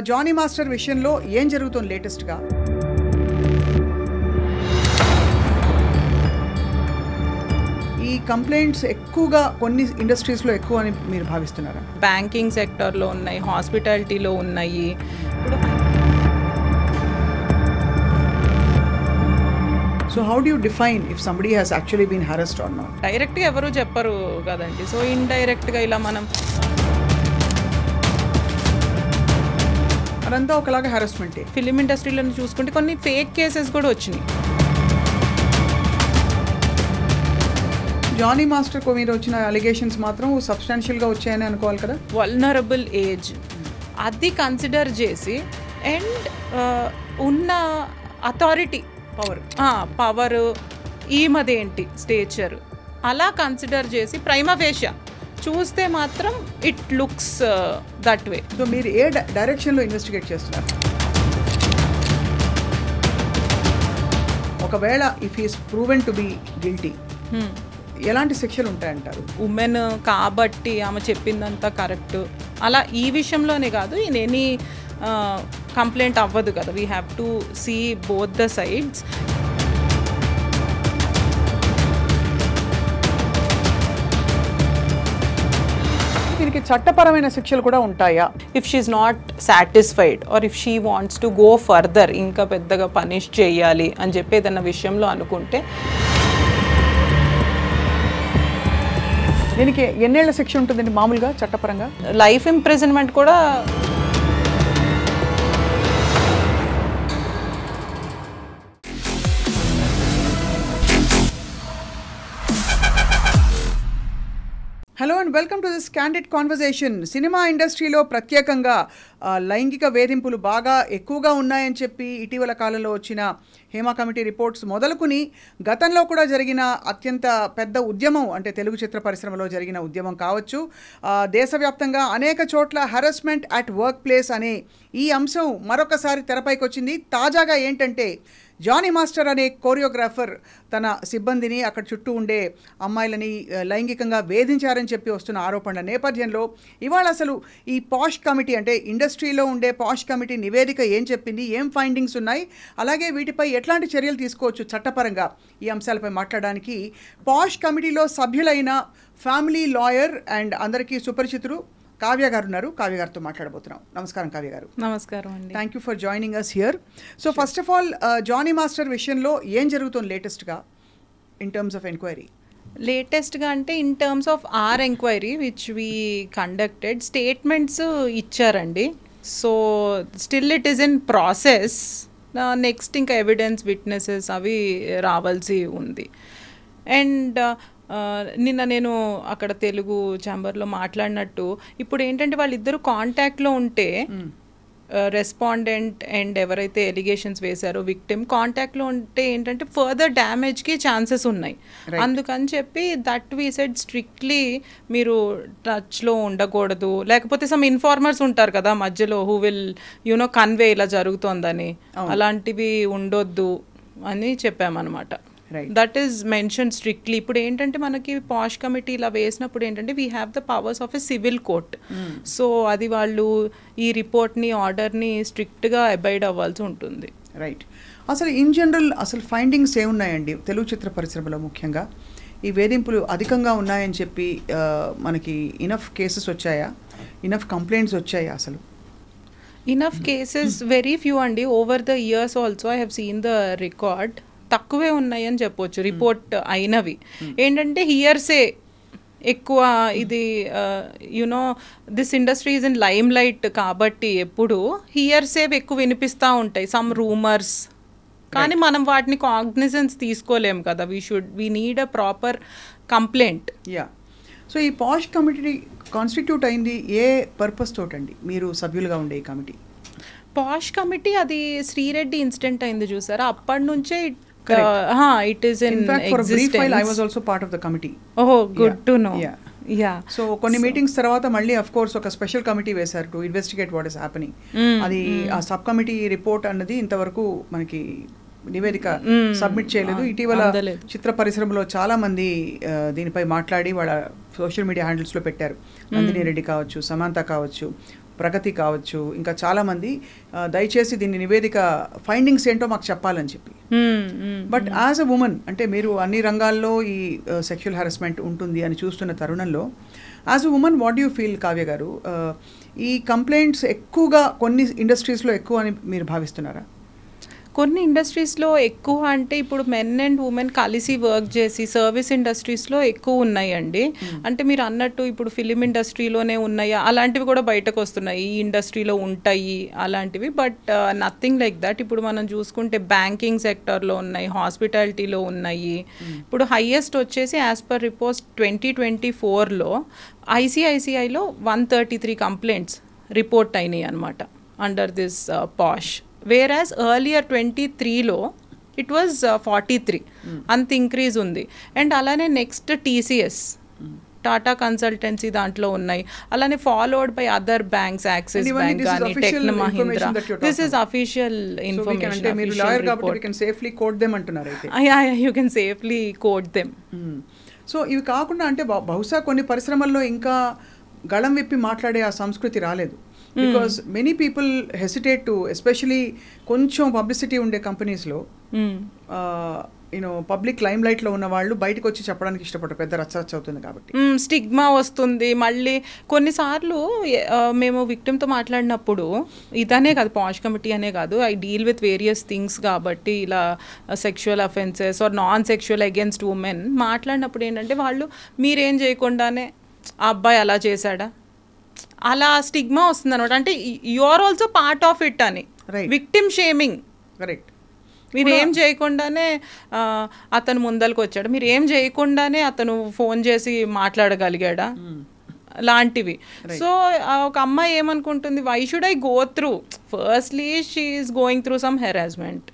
Johnny master విషయంలో ఏం జరుగుతుంది లేటెస్ట్గా? ఈ కంప్లైంట్స్ ఎక్కువగా కొన్ని ఇండస్ట్రీస్లో ఎక్కువ అని మీరు భావిస్తున్నారా? బ్యాంకింగ్ సెక్టర్లో ఉన్నాయి, హాస్పిటాలిటీలో ఉన్నాయి. So how do you define if somebody has actually been harassed or not? డైరెక్ట్గా ఎవరు చెప్పరు కదండి. సో ఇండైరెక్ట్గా ఇలా మనం అదంతా ఒకలాగా హరాస్మెంటే. ఫిలిం ఇండస్ట్రీలో చూసుకుంటే కొన్ని ఫేక్ కేసెస్ కూడా వచ్చినాయి. జానీ మాస్టర్కు మీద వచ్చిన అలిగేషన్స్ మాత్రం సబ్స్టాన్షియల్గా వచ్చాయని అనుకోవాలి కదా. వల్నరబుల్ ఏజ్ అది కన్సిడర్ చేసి అండ్ ఉన్న అథారిటీ పవర్ ఈమదేంటి స్టేచర్ అలా కన్సిడర్ చేసి ప్రైమా ఫేషియా చూస్తే మాత్రం it looks that way. So మీరు ఏ డైరెక్షన్లో ఇన్వెస్టిగేట్ చేస్తున్నారు? ఒకవేళ if is proven to be guilty ఎలాంటి శిక్షలు ఉంటాయంటారు? ఉమెన్ కాబట్టి ఆమె చెప్పిందంతా కరెక్ట్ అలా ఈ విషయంలోనే కాదు, ఇన్ ఎనీ కంప్లైంట్ అవ్వదు కదా. We have to see both the sides. దీనికి చట్టపరమైన శిక్షలు కూడా ఉంటాయా? If she not satisfied or if she wants to go further, ఇంకా పెద్దగా పనిష్ చేయాలి అని చెప్పి ఏదన్నా విషయంలో అనుకుంటే దీనికి ఎన్నేళ్ల శిక్ష ఉంటుందండి మామూలుగా చట్టపరంగా? లైఫ్ ఇంప్రిజన్మెంట్ కూడా. Hello and welcome to this candid conversation. Cinema ఇండస్ట్రీలో ప్రత్యేకంగా లైంగిక వేధింపులు బాగా ఎక్కువగా ఉన్నాయని చెప్పి ఇటీవల కాలంలో వచ్చిన హేమా కమిటీ రిపోర్ట్స్ మొదలుకుని గతంలో కూడా జరిగిన అత్యంత పెద్ద ఉద్యమం అంటే తెలుగు చిత్ర పరిశ్రమలో జరిగిన ఉద్యమం కావచ్చు, దేశవ్యాప్తంగా అనేక చోట్ల హరాస్మెంట్ అట్ వర్క్ ప్లేస్ అనే ఈ అంశం మరొకసారి తెరపైకి వచ్చింది. తాజాగా ఏంటంటే జానీ మాస్టర్ అనే కోరియోగ్రాఫర్ తన సిబ్బందిని అక్కడ చుట్టూ ఉండే అమ్మాయిలని లైంగికంగా వేధించారని చెప్పి వస్తున్న ఆరోపణల నేపథ్యంలో ఇవాళ అసలు ఈ పాష్ కమిటీ అంటే ఇండస్ట్రీలో ఉండే పాష్ కమిటీ నివేదిక ఏం చెప్పింది, ఏం ఫైండింగ్స్ ఉన్నాయి, అలాగే వీటిపై ఎట్లాంటి చర్యలు తీసుకోవచ్చు చట్టపరంగా, ఈ అంశాలపై మాట్లాడడానికి పాష్ కమిటీలో సభ్యులైన ఫ్యామిలీ లాయర్ అండ్ అందరికీ సుపరిచితులు కావ్య గారు ఉన్నారు. కావ్య గారితో మాట్లాడబోతున్నాం. నమస్కారం కావ్య గారు. నమస్కారం అండి. Thank you for joining us here. So first of all Jani master విషయంలో ఏం జరుగుతుంది లేటెస్ట్గా ఇన్ టర్మ్స్ ఆఫ్ ఎంక్వైరీ? లేటెస్ట్గా అంటే in terms of our enquiry which we conducted statements ఇచ్చారండి. So still it is in process. Next ఇంకా evidence witnesses అవి రావాల్సి ఉంది. అండ్ నిన్న నేను అక్కడ తెలుగు ఛాంబర్లో మాట్లాడినట్టు ఇప్పుడు ఏంటంటే వాళ్ళిద్దరు కాంటాక్ట్లో ఉంటే రెస్పాండెంట్ అండ్ ఎవరైతే ఎలిగేషన్స్ వేశారో విక్టిమ్ కాంటాక్ట్లో ఉంటే ఏంటంటే ఫర్దర్ డ్యామేజ్కి ఛాన్సెస్ ఉన్నాయి. అందుకని చెప్పి దట్ వీ సెడ్ స్ట్రిక్ట్లీ మీరు టచ్లో ఉండకూడదు, లేకపోతే సమ్ ఇన్ఫార్మర్స్ ఉంటారు కదా మధ్యలో హూ విల్ యూనో కన్వే ఇలా జరుగుతోందని, అలాంటివి ఉండొద్దు అని చెప్పామన్నమాట. That is mention strictly. ఇప్పుడు ఏంటంటే మనకి పాష్ కమిటీ ఇలా వేసినప్పుడు ఏంటంటే we have the powers of a civil court. So అది వాళ్ళు ఈ రిపోర్ట్ని ఆర్డర్ని స్ట్రిక్ట్గా అబైడ్ అవ్వాల్సి ఉంటుంది. రైట్. అసలు ఇన్ జనరల్ అసలు ఫైండింగ్స్ ఏమున్నాయండి తెలుగు చిత్ర పరిశ్రమలో? ముఖ్యంగా ఈ వేధింపులు అధికంగా ఉన్నాయని చెప్పి మనకి ఇనఫ్ కేసెస్ వచ్చాయా, ఇనఫ్ కంప్లైంట్స్ వచ్చాయా? అసలు ఇనఫ్ కేసెస్ వెరీ ఫ్యూ అండి. Over the years also I have seen the record. తక్కువే ఉన్నాయని చెప్పొచ్చు రిపోర్ట్ అయినవి. ఏంటంటే హియర్సే ఎక్కువ. ఇది you know this industry is in limelight కాబట్టి ఎప్పుడు హియర్సే ఎక్కువ వినిపిస్తూ ఉంటాయి, సమ్ రూమర్స్. కానీ మనం వాటిని కాగ్నిజెన్స్ తీసుకోలేము కదా. We need a proper complaint. Yeah. So ఈ పాష్ కమిటీ కాన్స్టిట్యూట్ అయింది ఏ పర్పస్ తోటండి? మీరు సభ్యులుగా ఉండే ఈ కమిటీ? పాష్ కమిటీ అది శ్రీరెడ్డి ఇన్సిడెంట్ అయింది చూసారా, అప్పటి నుంచే it is in fact for a brief existence. while I was also part of the committee. Oh, good to know. Yeah. So కొన్ని మీటింగ్స్ తర్వాత మళ్ళీ అఫ్ కోర్స్ ఒక స్పెషల్ కమిటీ వేశారు to investigate what is happening. అది ఆ sub committee report అన్నది ఇంతవరకు మనకి నివేదిక సబ్మిట్ చేయలేదు. ఇటీవల చిత్ర పరిశ్రమలో చాలా మంది దీనిపై మాట్లాడి వాళ్ళ సోషల్ మీడియా హ్యాండిల్స్లో పెట్టారు. నందిని రెడ్డి కావచ్చు, సమంత కావచ్చు, ప్రగతి కావచ్చు, ఇంకా చాలామంది దయచేసి దీని నివేదిక ఫైండింగ్స్ ఏంటో మాకు చెప్పాలని చెప్పి. బట్ యాజ్ అ ఉమెన్, అంటే మీరు అన్ని రంగాల్లో ఈ సెక్షువల్ హారాస్మెంట్ ఉంటుంది అని చూస్తున్న తరుణంలో, as a woman what you feel, Kavya గారు? ఈ కంప్లైంట్స్ ఎక్కువగా కొన్ని ఇండస్ట్రీస్లో ఎక్కువ అని మీరు భావిస్తున్నారా? కొన్ని ఇండస్ట్రీస్లో ఎక్కువ అంటే ఇప్పుడు మెన్ అండ్ ఉమెన్ కలిసి వర్క్ చేసి సర్వీస్ ఇండస్ట్రీస్లో ఎక్కువ ఉన్నాయండి. అంటే మీరు అన్నట్టు ఇప్పుడు ఫిలిం ఇండస్ట్రీలోనే ఉన్నాయా అలాంటివి కూడా బయటకు వస్తున్నాయి, ఈ ఇండస్ట్రీలో ఉంటాయి అలాంటివి. But nothing like that. ఇప్పుడు మనం చూసుకుంటే బ్యాంకింగ్ సెక్టర్లో ఉన్నాయి, హాస్పిటాలిటీలో ఉన్నాయి. ఇప్పుడు హైయెస్ట్ వచ్చేసి యాజ్ పర్ రిపోర్ట్స్ 2024లో ఐసిఐసిఐలో 133 కంప్లైంట్స్ రిపోర్ట్ అయినాయి అనమాట under this POSH. Whereas earlier 23లో ఇట్ వాజ్ 43. అంత ఇంక్రీజ్ ఉంది. అండ్ అలానే నెక్స్ట్ TCS, టాటా కన్సల్టెన్సీ దాంట్లో ఉన్నాయి. అలానే followed by other banks, Axis bank కానీ, టెక్నో Mahindra. This is official information. You can safely quote them. So ఇవి కాకుండా అంటే బహుశా కొన్ని పరిశ్రమల్లో ఇంకా గళం విప్పి మాట్లాడే ఆ సంస్కృతి రాలేదు. Because many people hesitate to, especially కొంచెం పబ్లిసిటీ ఉండే కంపెనీస్లో యూనో పబ్లిక్ లైమ్ లైట్లో ఉన్న వాళ్ళు బయటకు వచ్చి చెప్పడానికి ఇష్టపడరు, పెద్ద రచ్చ అవుతుంది కాబట్టి. స్టిగ్మా వస్తుంది. మళ్ళీ కొన్నిసార్లు మేము విక్టిమ్తో మాట్లాడినప్పుడు, ఇదనే కాదు, పాష్ కమిటీ అనే కాదు, I deal with various things కాబట్టి, ఇలా sexual offences or non sexual against women మాట్లాడినప్పుడు ఏంటంటే వాళ్ళు మీరేం చేయకుండానే ఆ అబ్బాయి అలా చేశాడా, అలా స్టిగ్మా వస్తుంది అనమాట. అంటే you are also part of it అని, విక్టిమ్ షేమింగ్. కరెక్ట్. మీరు ఏం చేయకుండానే అతను ముందరకు వచ్చాడు, మీరు ఏం చేయకుండానే అతను ఫోన్ చేసి మాట్లాడగలిగాడా లాంటివి. సో ఒక అమ్మాయి ఏమనుకుంటుంది, why should I go through, firstly she is going through some harassment,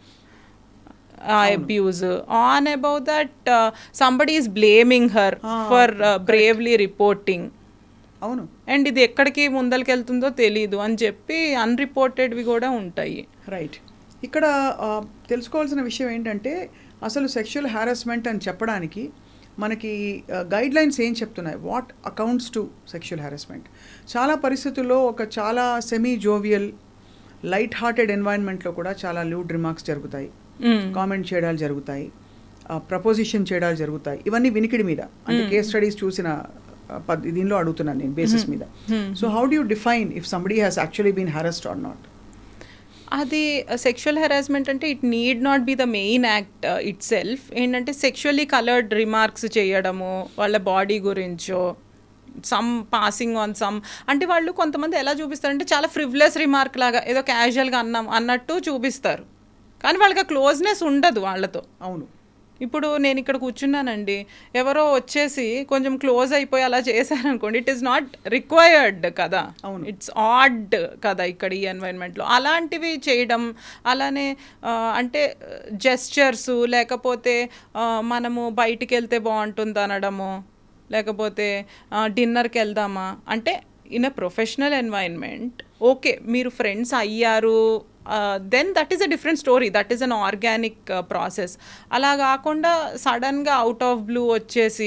abuse, on about that somebody is blaming her for bravely reporting. అవును. అండ్ ఇది ఎక్కడికి ముందలకెళ్తుందో తెలీదు అని చెప్పి అన్రిపోర్టెడ్వి కూడా ఉంటాయి. రైట్. ఇక్కడ తెలుసుకోవాల్సిన విషయం ఏంటంటే, అసలు సెక్షువల్ హారాస్మెంట్ అని చెప్పడానికి మనకి గైడ్ లైన్స్ ఏం చెప్తున్నాయి, what accounts to sexual harassment. చాలా పరిస్థితుల్లో ఒక చాలా సెమీ జోవియల్ లైట్ హార్టెడ్ ఎన్వైరన్మెంట్లో కూడా చాలా లూడ్ రిమార్క్స్ జరుగుతాయి, కామెంట్ చేయడాలు జరుగుతాయి, ప్రపోజిషన్ చేయడాలు జరుగుతాయి. ఇవన్నీ వినికిడి మీద, అంటే కేస్ స్టడీస్ చూసిన దీనిలో అడుగుతున్నాను నేను బేసిస్ మీద. So how do you define if somebody has actually been harassed or not? అది సెక్షువల్ హెరాస్మెంట్ అంటే it need not be the main act itself. ఏంటంటే సెక్షువల్లీ కలర్డ్ రిమార్క్స్ చేయడము వాళ్ళ బాడీ గురించో, సమ్ పాసింగ్ ఆన్ సమ్, అంటే వాళ్ళు కొంతమంది ఎలా చూపిస్తారంటే చాలా ఫ్రివ్లెస్ రిమార్క్ లాగా ఏదో క్యాజువల్గా అన్నట్టు చూపిస్తారు, కానీ వాళ్ళకి ఆ క్లోజ్నెస్ ఉండదు వాళ్ళతో. అవును. ఇప్పుడు నేను ఇక్కడ కూర్చున్నానండి, ఎవరో వచ్చేసి కొంచెం క్లోజ్ అయిపోయి అలా చేశారనుకోండి, ఇట్ ఈస్ నాట్ రిక్వైర్డ్ కదా, ఇట్స్ ఆడ్ కదా ఇక్కడ ఈ ఎన్వైరన్మెంట్లో. అలాంటివి చేయడం, అలానే అంటే జెస్చర్స్, లేకపోతే మనము బయటికి వెళ్తే బాగుంటుంది అనడము, లేకపోతే డిన్నర్కి వెళ్దామా అంటే in a professional environment okay, మీరు ఫ్రెండ్స్ అయ్యారు, then that is a different story, that is an organic process. అలా కాకుండా సడన్గా అవుట్ ఆఫ్ బ్లూ వచ్చేసి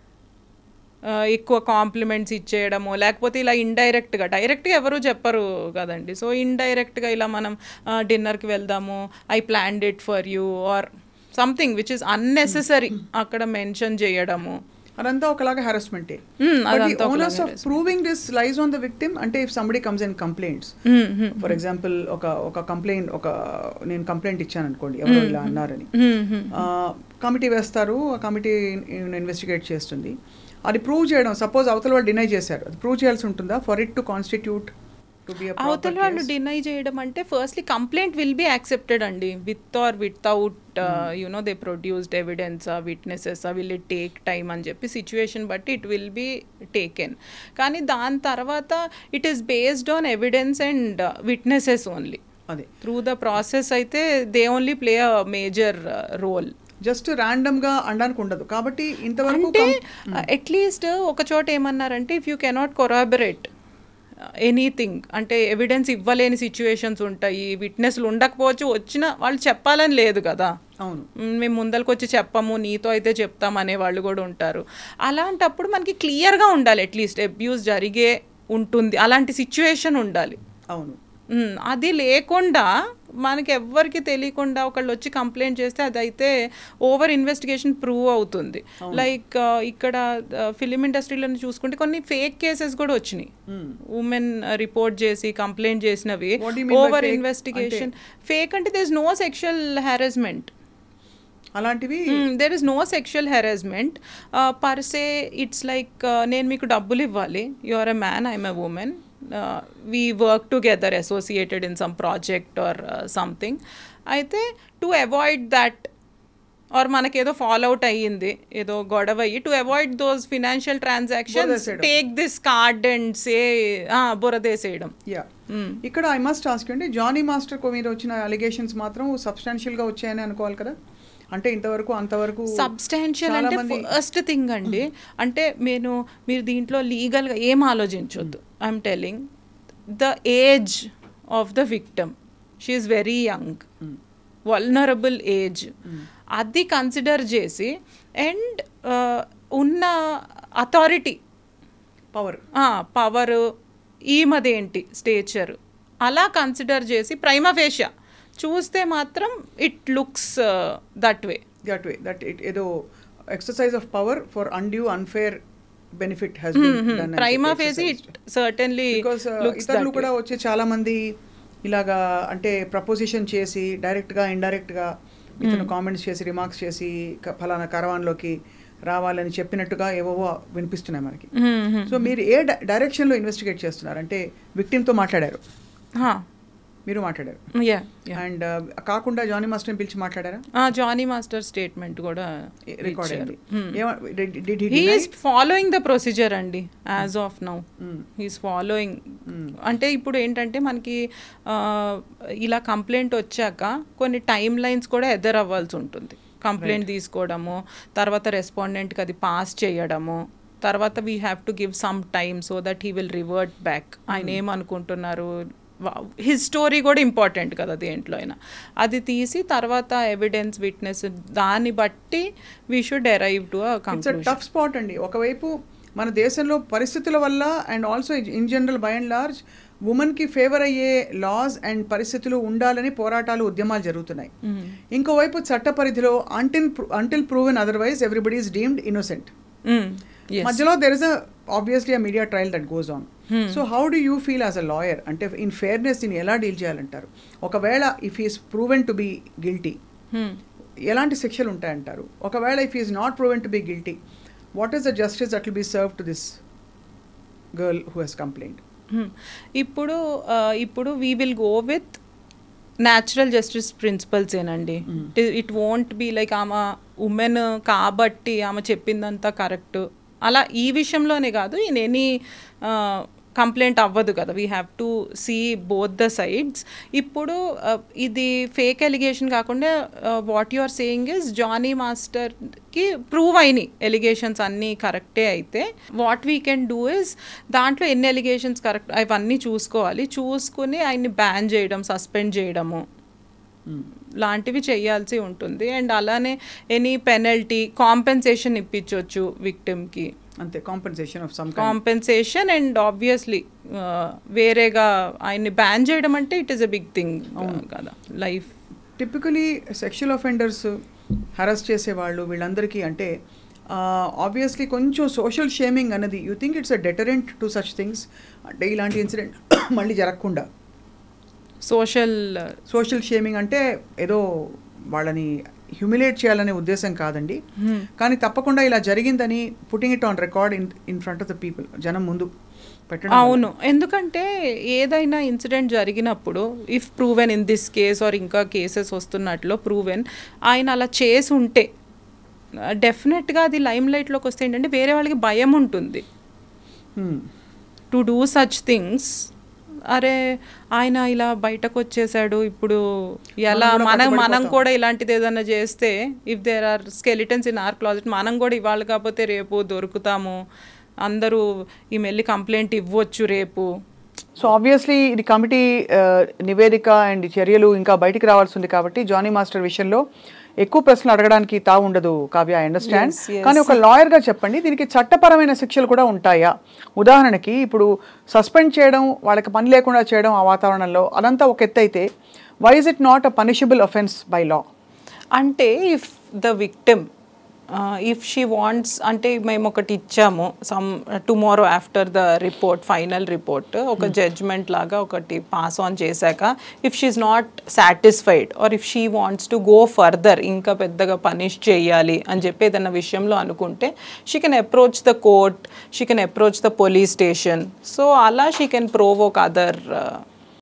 ఎక్కువ కాంప్లిమెంట్స్ ఇచ్చేయడము, లేకపోతే ఇలా ఇండైరెక్ట్గా, డైరెక్ట్గా ఎవరు చెప్పరు కదండి, సో ఇండైరెక్ట్గా ఇలా మనం డిన్నర్కి వెళ్దాము, I planned it for you or something which is unnecessary అక్కడ మెన్షన్ చేయడము, అదంతా ఒకలాగా హెరాస్మెంటే. Onus of proving this lies on the victim. అంటే if somebody comes and complaints, for example ఒక కంప్లైంట్, నేను కంప్లైంట్ ఇచ్చాను అనుకోండి, ఎవరో ఇలా అన్నారని, కమిటీ వేస్తారు, ఆ కమిటీ ఇన్వెస్టిగేట్ చేస్తుంది, అది ప్రూవ్ చేయడం, సపోజ్ అవతల వాళ్ళు డినై చేశారు, అది ప్రూవ్ చేయాల్సి ఉంటుందా ఫర్ ఇట్ టు కాన్స్టిట్యూట్? అవతల వాళ్ళు డినై చేయడం అంటే firstly complaint will be accepted అండి, with or without you know they produced evidence, witnesses, will it take time అని చెప్పి సిచ్యువేషన్ బట్టి ఇట్ విల్ బి టేకెన్. కానీ దాని తర్వాత it is based on evidence and witnesses only. అదే త్రూ ద ప్రాసెస్ అయితే they only play a major role. Just ర్యాండమ్గా అనడానికి ఉండదు. కాబట్టి ఇంతవరకు అంటే అట్లీస్ట్ ఒక చోట ఏమన్నారంటే, if you cannot corroborate anything, అంటే ఎవిడెన్స్ ఇవ్వలేని సిచ్యువేషన్స్ ఉంటాయి, విట్నెస్లు ఉండకపోవచ్చు, వచ్చిన వాళ్ళు చెప్పాలని లేదు కదా, అవును మేము ముందరికి వచ్చి చెప్పము, నీతో అయితే చెప్తాం అనే వాళ్ళు కూడా ఉంటారు. అలాంటప్పుడు మనకి క్లియర్గా ఉండాలి, అట్లీస్ట్ అబ్యూస్ జరిగే ఉంటుంది, అలాంటి సిచ్యువేషన్ ఉండాలి. అవును. అది లేకుండా మనకి ఎవ్వరికి తెలియకుండా ఒకళ్ళు వచ్చి కంప్లైంట్ చేస్తే అదైతే ఓవర్ ఇన్వెస్టిగేషన్ ప్రూవ్ అవుతుంది. లైక్ ఇక్కడ ఫిలిం ఇండస్ట్రీలో చూసుకుంటే కొన్ని ఫేక్ కేసెస్ కూడా వచ్చినాయి, ఉమెన్ రిపోర్ట్ చేసి కంప్లైంట్ చేసినవి. ఓవర్ ఇన్వెస్టిగేషన్ ఫేక్ అంటే there is no sexual harassment, అలాంటివి there is no sexual harassment per se. It's like నేను మీకు డబ్బులు ఇవ్వాలి, you are a man, I'm a woman, we work together associated in some project or something. అయితే to avoid that or మనకేదో fall out అయ్యింది, ఏదో గొడవ అయ్యి, to avoid those financial transactions take this card and say బురదేసేయడం. ఇక్కడ I must ask అండి, Jani master కు మీద వచ్చిన అలిగేషన్స్ మాత్రం సబ్స్టాన్షియల్గా వచ్చాయని అనుకోవాలి కదా? అంటే ఇంతవరకు అంతవరకు సబ్స్టాన్షియల్ అంటే ఫస్ట్ థింగ్ అండి. అంటే మీరు దీంట్లో లీగల్గా ఏం ఆలోచించొద్దు. I'm telling the age of the victim, she is very young, vulnerable age, అది కన్సిడర్ చేసి అండ్ ఉన్న అథారిటీ పవర్ ఈమదేంటి స్టేచర్ అలా కన్సిడర్ చేసి ప్రైమా ఫేషియా చూస్తే మాత్రం it looks that way that it ఏదో exercise of power for undue unfair benefit has been done. Prima facie it certainly looks ఇతరులు కూడా వచ్చే చాలా మంది ఇలాగా అంటే ప్రపోజిషన్ చేసి డైరెక్ట్గా ఇండైరెక్ట్గా ఇతను కామెంట్స్ చేసి రిమార్క్స్ చేసి ఫలానా కరవాన్లోకి రావాలని చెప్పినట్టుగా ఏవో వినిపిస్తున్నాయి మనకి. సో మీరు ఏ డైరెక్షన్లో ఇన్వెస్టిగేట్ చేస్తున్నారు? అంటే విక్టిమ్తో మాట్లాడారు, మీరు మాట్లాడారు, అండ్ కాకుండా జానీ మాస్టర్ పిలిచి మాట్లాడారా? జానీ మాస్టర్ స్టేట్మెంట్ కూడా రికార్డ్ అయింది. He is following the procedure అండి as of now, he's following. అంటే ఇప్పుడు ఏంటంటే మనకి ఇలా కంప్లైంట్ వచ్చాక కొన్ని టైమ్ లైన్స్ కూడా ఎదురవ్వాల్సి ఉంటుంది. కంప్లైంట్ తీసుకోవడము, తర్వాత రెస్పాండెంట్కి అది పాస్ చేయడము, తర్వాత we have to give some time so that he will revert back. ఆయన ఏమనుకుంటున్నారు, హిస్ స్టోరీ కూడా ఇంపార్టెంట్ కదా దేంట్లో అయినా, అది తీసి తర్వాత ఎవిడెన్స్ విట్నెస్ దాన్ని బట్టి we should arrive to a conclusion. Tough spot అండి. ఒకవైపు మన దేశంలో పరిస్థితుల వల్ల and also in general by and large ఉమెన్కి ఫేవర్ అయ్యే లాస్ అండ్ పరిస్థితులు ఉండాలని పోరాటాలు ఉద్యమాలు జరుగుతున్నాయి. ఇంకోవైపు చట్ట పరిధిలో until proven otherwise everybody is deemed innocent. మధ్యలో there is obviously a media trial that goes on. So how do you feel as a lawyer? అంటే ఇన్ ఫేర్నెస్ దీన్ని ఎలా డీల్ చేయాలంటారు? ఒకవేళ if is proven to be guilty ఎలాంటి శిక్షలు ఉంటాయంటారు? ఒకవేళ if is not proven to be guilty, what is the justice that will be serve to this girl who has complaint? ఇప్పుడు we will go with natural justice principles ఏనండి. It won't be like ఆమె women కాబట్టి ఆమె చెప్పిందంతా correct అలా ఈ విషయంలోనే కాదు, ఇన్ ఎనీ కంప్లైంట్ అవ్వదు కదా. We have to see both the sides. ఇప్పుడు ఇది ఫేక్ ఎలిగేషన్ కాకుండా what you are saying is Jani మాస్టర్కి ప్రూవ్ అయినాయి ఎలిగేషన్స్ అన్నీ కరెక్టే అయితే what we can do is దాంట్లో ఎన్ని ఎలిగేషన్స్ కరెక్ట్ అవన్నీ చూసుకోవాలి. చూసుకుని ఆయన్ని బ్యాన్ చేయడం, సస్పెండ్ చేయడము లాంటివి చేయాల్సి ఉంటుంది. అండ్ అలానే ఎనీ పెనల్టీ కాంపెన్సేషన్ ఇప్పించవచ్చు విక్టిమ్కి, అంతే compensation of some compensation. And obviously వేరేగా ఆయన్ని బ్యాన్ చేయడం అంటే it is a big thing కదా life. Typically sexual offenders harass చేసేవాళ్ళు వీళ్ళందరికీ అంటే ఆబ్వియస్లీ కొంచెం సోషల్ షేమింగ్ అనేది you think it's a deterrent to such things? అంటే ఇలాంటి ఇన్సిడెంట్ మళ్ళీ జరగకుండా సోషల్ షేమింగ్ అంటే ఏదో వాళ్ళని హ్యూమిలేట్ చేయాలనే ఉద్దేశం కాదండి, కానీ తప్పకుండా ఇలా జరిగిందని putting it on record in front of the people, జనం ముందు పెట్టడం. అవును, ఎందుకంటే ఏదైనా ఇన్సిడెంట్ జరిగినప్పుడు if proven in this case or ఇంకా కేసెస్ వస్తున్నట్లు ప్రూవెన్ ఆయన అలా చేసి ఉంటే డెఫినెట్గా అది లైమ్ లైట్లోకి వస్తే ఏంటంటే వేరే వాళ్ళకి భయం ఉంటుంది టు డూ సచ్ థింగ్స్. అరే ఆయన ఇలా బయటకు వచ్చేసాడు, ఇప్పుడు ఎలా మనం కూడా ఇలాంటిది ఏదైనా చేస్తే if there are skeletons in our closet మనం కూడా ఇవాళ కాకపోతే రేపు దొరుకుతాము, అందరూ ఈ మెల్లి కంప్లైంట్ ఇవ్వచ్చు రేపు. సో ఆబ్వియస్లీ ఇది కమిటీ నివేదిక అండ్ చర్యలు ఇంకా బయటికి రావాల్సి ఉంది కాబట్టి జానీ మాస్టర్ విషయంలో ఎక్కువ ప్రశ్నలు అడగడానికి తా ఉండదు Kavya, I understand. Yes, yes. కానీ ఒక లాయర్గా చెప్పండి, దీనికి చట్టపరమైన శిక్షలు కూడా ఉంటాయా? ఉదాహరణకి ఇప్పుడు సస్పెండ్ చేయడం, వాళ్ళకి పని లేకుండా చేయడం ఆ వాతావరణంలో, అదంతా ఒక ఎత్తు అయితే why is it not a punishable offence by law? అంటే if the victim if she wants, అంటే మేము ఒకటి ఇచ్చాము tomorrow after the report, final report ఒక జడ్జ్మెంట్ లాగా ఒకటి పాస్ ఆన్ చేశాక, if she is not satisfied or if she wants to go further, ఇంకా పెద్దగా పనిష్ చేయాలి అని చెప్పి ఏదైనా విషయంలో అనుకుంటే, she can approach the court, she can approach the police station. So అలా షీ కెన్ ప్రోవోక్ అదర్